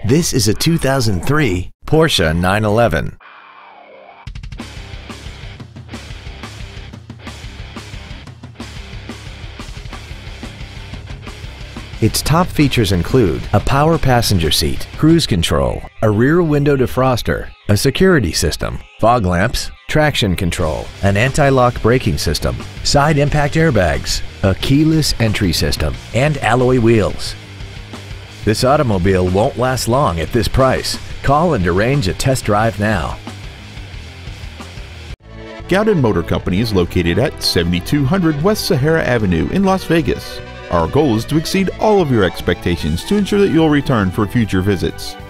This is a 2003 Porsche 911. Its top features include a power passenger seat, cruise control, a rear window defroster, a security system, fog lamps, traction control, an anti-lock braking system, side impact airbags, a keyless entry system, and alloy wheels. This automobile won't last long at this price. Call and arrange a test drive now. Gaudin Motor Company is located at 7200 West Sahara Avenue in Las Vegas. Our goal is to exceed all of your expectations to ensure that you'll return for future visits.